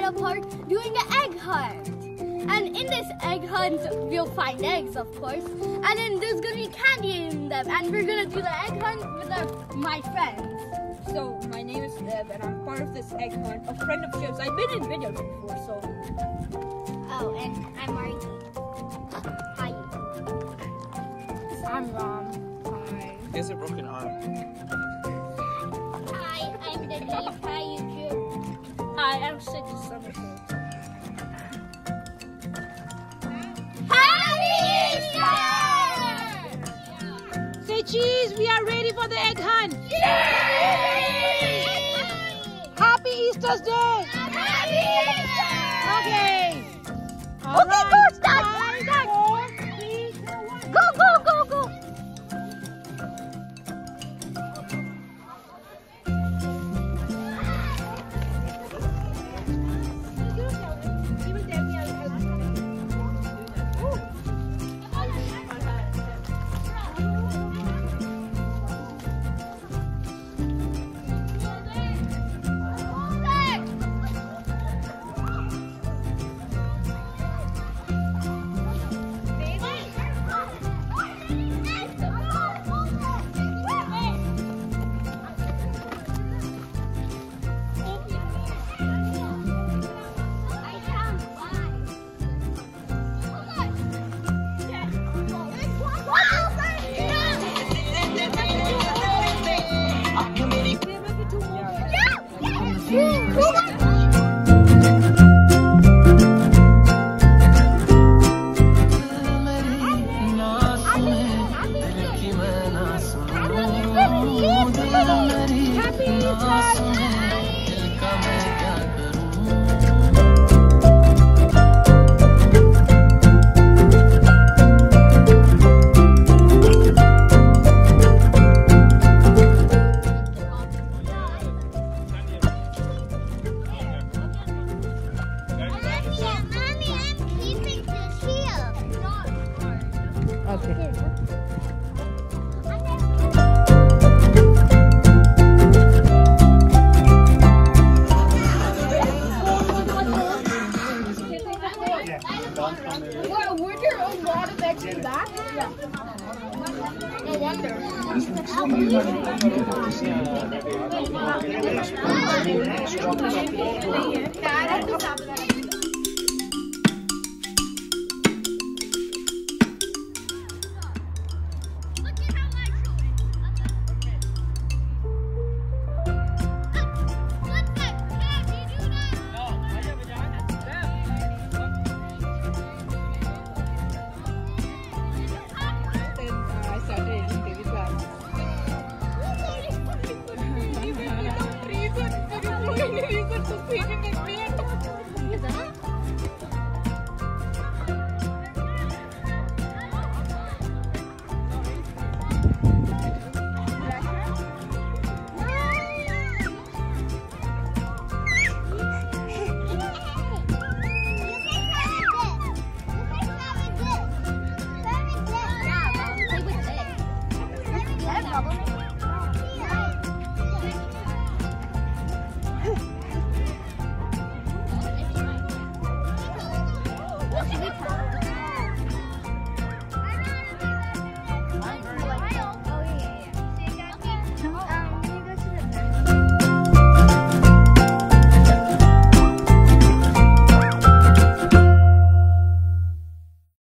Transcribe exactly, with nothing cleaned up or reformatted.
a park doing an egg hunt. And in this egg hunt, we'll find eggs, of course. And then there's gonna be candy in them. And we're gonna do the egg hunt with our, my friends. So, my name is Dev, and I'm part of this egg hunt, a friend of Chip's. I've been in videos before, so... Oh, and I'm Marty. Hi. I'm Ram. Hi. He has a broken arm. Hi, I'm Denise. Hi, YouTube. Hi, I'm Sid Somersault. Happy Easter! Say cheese, we are ready for the egg hunt. Yay! Happy Easter's Day. Happy Easter! Okay. All Okay, right. go, start, Five, start. four, three, two, one. Go, go, go, go! Would your own water actually back? Yeah. No wonder. Dad,